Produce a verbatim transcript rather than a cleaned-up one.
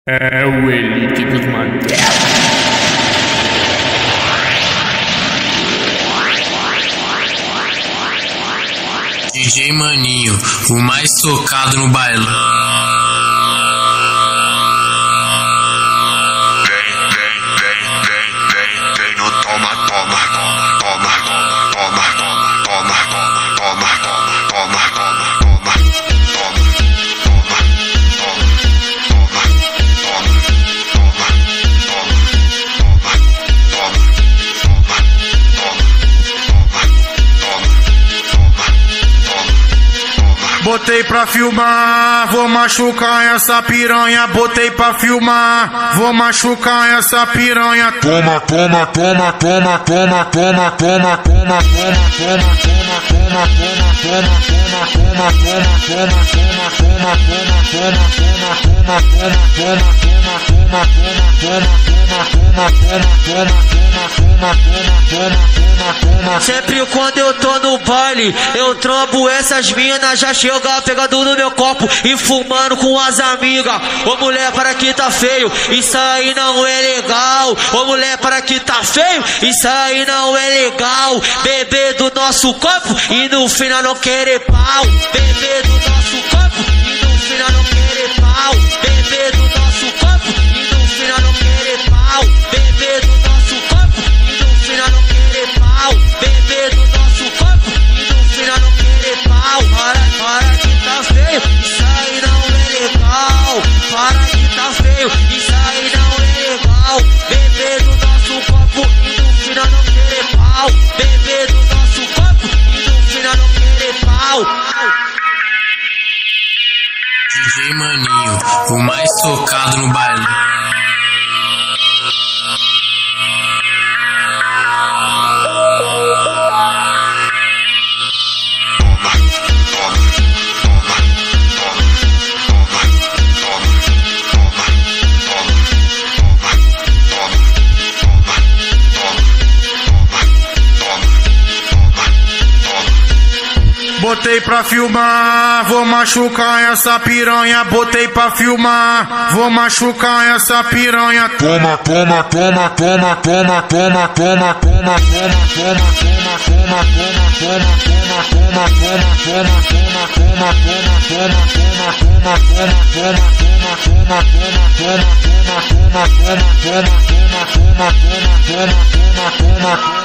É o Elite dos Mantelos. D J Maninho, o mais tocado no bailão. Botei pra filmar, vou machucar essa piranha. Botei pra filmar, vou machucar essa piranha. Toma, toma, toma, toma, toma, toma, toma, toma, toma, toma, toma, toma, toma, toma, toma, toma, sempre quando eu tô no baile, eu trombo essas minas, já chega pegando no meu copo e fumando com as amigas. Ô mulher, para que tá feio, isso aí não é legal. Ô mulher, para que tá feio, isso aí não é legal. Beber do nosso copo e no final não querer pau. Beber do nosso copo e no final não querer pau. Beber do nosso copo e no final não querer pau. Beber do nosso copo e no final não querer pau. Beber do nosso copo e no final não querer pau. Para, para que tá feio, isso aí não é legal. Para que tá feio, isso aí não é legal. Beber do nosso copo e no final não querer pau. Beber do nosso copo e no final não querer pau. D J Maninho, o mais tocado no bailão. Botei pra filmar, vou machucar essa piranha. Botei pra filmar, vou machucar essa piranha. Toma, toma, toma, toma, toma, toma, toma, toma, toma, toma, toma, toma, toma, toma, toma, toma, toma, toma,